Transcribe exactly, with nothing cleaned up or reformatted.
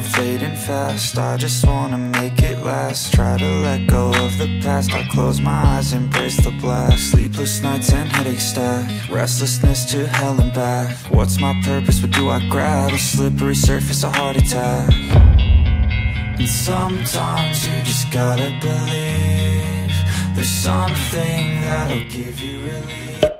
fading fast. I just wanna make it last. Try to let go of the past. I close my eyes, embrace the blast. Sleepless nights and headache stack. Restlessness to hell and back. What's my purpose, what do I grab? A slippery surface, a heart attack. And sometimes you just gotta believe there's something that'll give you relief.